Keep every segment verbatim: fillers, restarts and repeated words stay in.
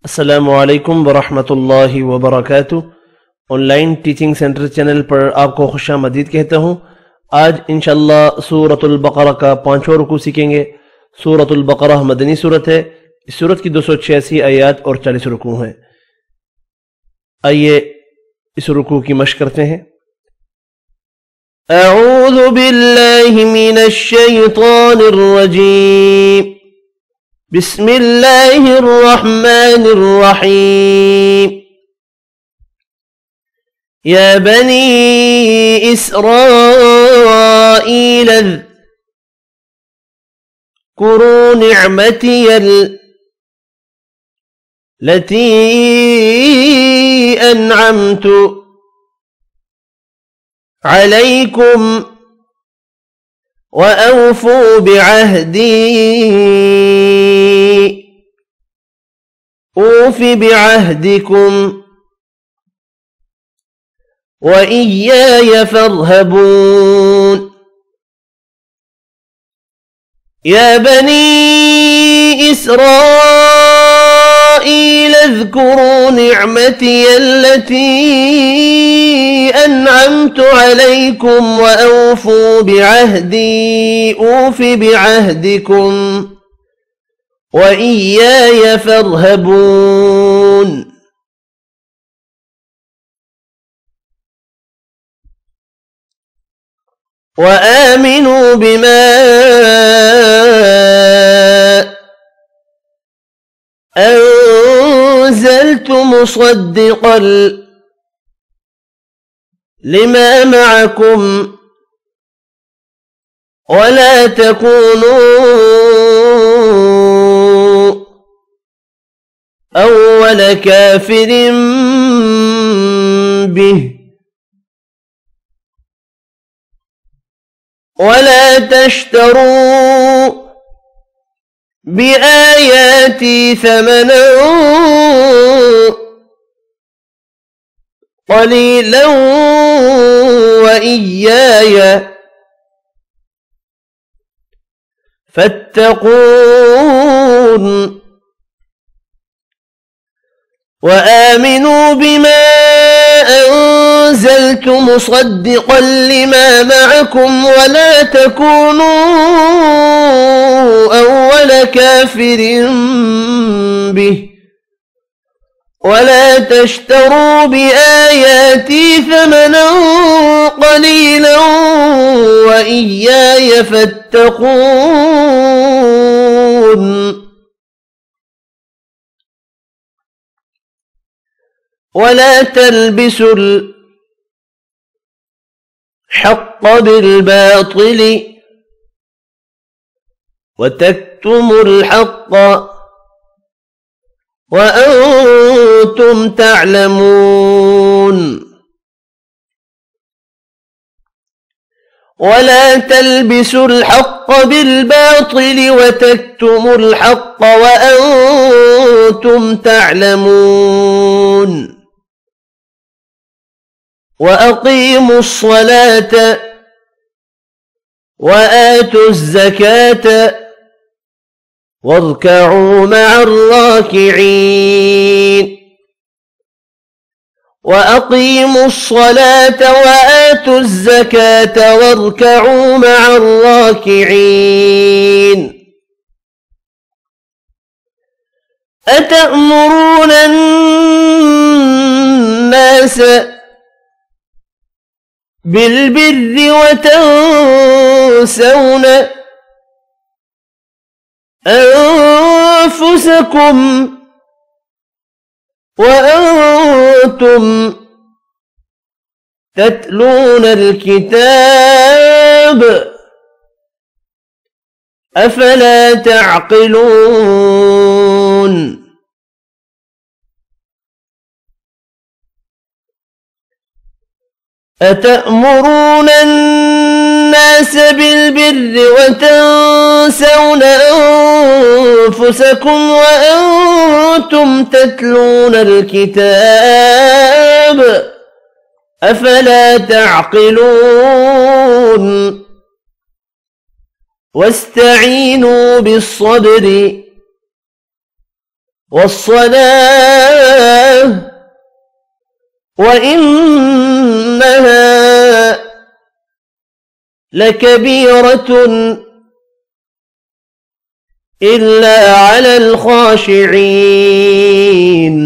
अस्सलामु अलैकुम वरहमतुल्लाहि वबरकातुह। ऑनलाइन टीचिंग सेंटर चैनल पर आपको खुशामदीद कहता हूँ। आज इंशाअल्लाह सूरतुल बकरा का पांचवा रुकू सीखेंगे। सूरतुल बकरा मदनी सूरत है। इस सूरत की दो सौ छियासी आयात और चालीस रुकू हैं। आइए इस रुकू की मशक करते हैं। अऊज़ु बिल्लाहि मिनश शैतानिर रजीम। बिस्मिल्लाहिर रहमानिर रहीम। या बनी इस्राईल अज़्कुरू निअमतियल लती अनअमतु अलैकुम वअवफू बिअहदी ऊफि बिअहदिकुम वइय्याय फर्हबून। या बनी इस्राईल अज़्कुरू निअमती अल्लती अनअमतु अलैकुम वअवफू बिअहदी ऊफि बिअहदिकुम वइय्याय फर्हबून। وآمنوا بما أنزلت مصدقا لما معكم ولا تكونوا أول كافر به ولا تشتروا بآياتي ثمنا قليلا وإياي فاتقون. وآمنوا بما أنزلت مصدقا لما معكم ولا تكونوا أول كافر به ولا تشتروا بآياتي ثمنا قليلا وإياي فاتقون. ولا تلبسوا الحق بالباطل وتكتموا الحق وأنتم تعلمون. ولا تلبسوا الحق بالباطل وتكتموا الحق وأنتم تعلمون. وأقيموا الصلاة وآتوا الزكاة واركعوا مع الراكعين. وأقيموا الصلاة وآتوا الزكاة واركعوا مع الراكعين. أتأمرون الناس بالبر وتنسون أنفسكم وأنتم تتلون الكتاب أفلا تعقلون. أتأمرون الناس بالبر وتنسون أنفسكم وأنتم تتلون الكتاب أفلا تعقلون. واستعينوا بالصبر वस्सलाह व इन्नहा लकबीरतुन इल्ला अलल खाशिईन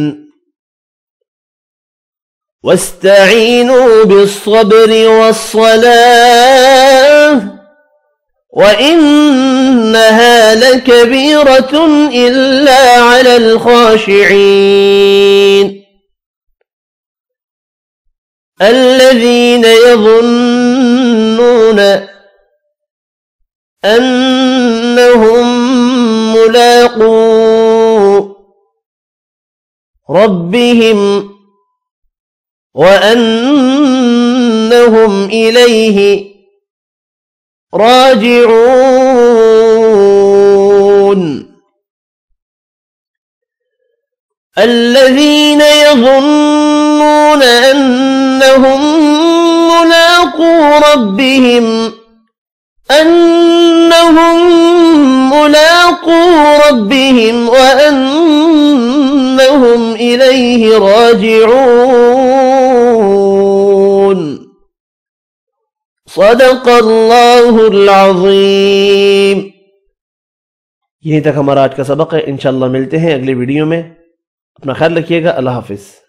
वस्तईनू बिस्सब्रि वस्सलाह व इन्नहा लकबीरतुन इल्ला अलल खाशिईन अल्लज़ीना यज़ुन्नूना अन्नहुम मुलाक़ू रब्बिहिम व अन्नहुम इलैहि राजिऊन الذين يظنون أنهم ملاقو ربهم أنهم ملاقو ربهم وأنهم إليه راجعون صدق الله العظيم। यहीं तक हमारा आज का सबक है। इंशाअल्लाह मिलते हैं अगली वीडियो में। अपना ख्याल रखिएगा। अल्लाह हाफिज़।